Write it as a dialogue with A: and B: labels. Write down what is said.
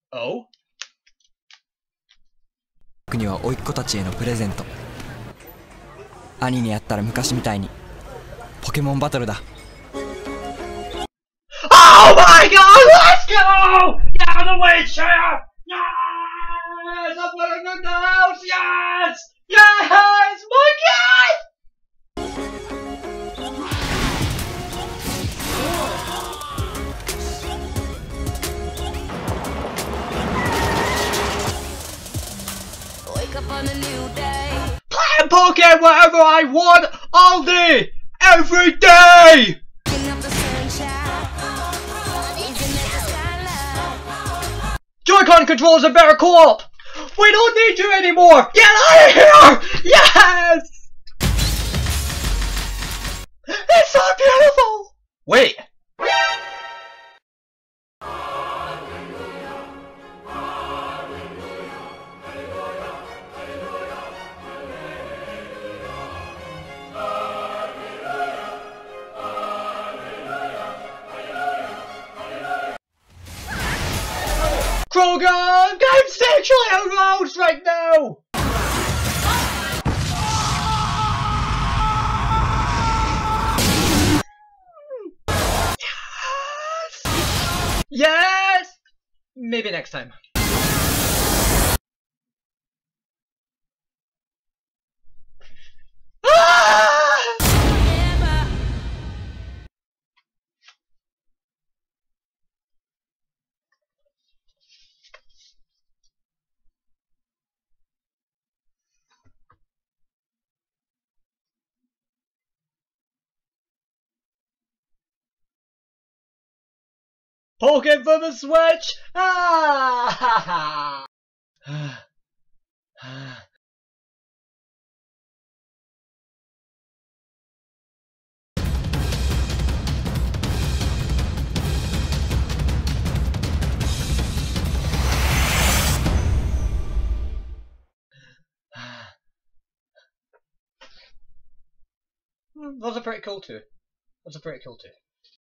A: Oh?
B: 僕には甥っ子たちへのプレゼント。兄にやったら昔みたいにポケモンバトルだ。
A: Oh my god, let's go! Get out of the way, chair! Yes! I'm putting the house! Yes! Yes! Monkey!
C: Wake up on a new day.
A: Play Pokken wherever I want, all day, every day! Joy-Con controls are better co-op! We don't need you anymore! Get out of here! Yes! It's so beautiful! Wait! Krogan! I'm sexually aroused right now! Yes! Yes! Maybe next time. Pokken for the Switch! Ah! Those are pretty cool too.